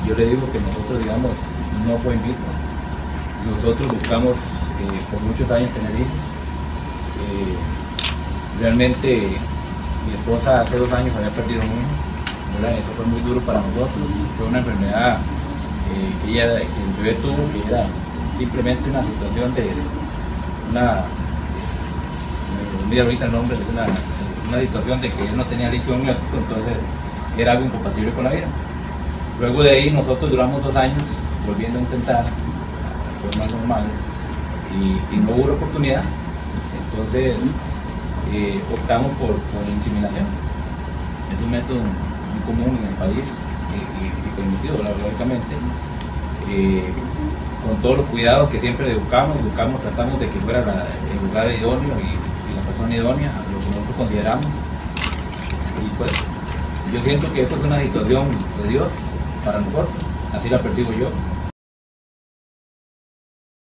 yo le digo que nosotros, digamos, no fue in vitro. Nosotros buscamos por muchos años tener hijos. Realmente mi esposa hace 2 años había perdido un hijo, ¿verdad? Eso fue muy duro para nosotros. Fue una enfermedad que el bebé tuvo, que era simplemente una situación de una, me olvidé ahorita el nombre, de una situación de que él no tenía líquido amniótico, entonces era algo incompatible con la vida. Luego de ahí nosotros duramos 2 años volviendo a intentar de forma normal y no hubo oportunidad, entonces optamos por inseminación. Es un método muy común en el país y permitido, lógicamente, con todos los cuidados que siempre buscamos, tratamos de que fuera el lugar idóneo y la persona idónea, lo que nosotros consideramos. Y pues yo siento que esto es una situación de Dios para nosotros, así la percibo yo.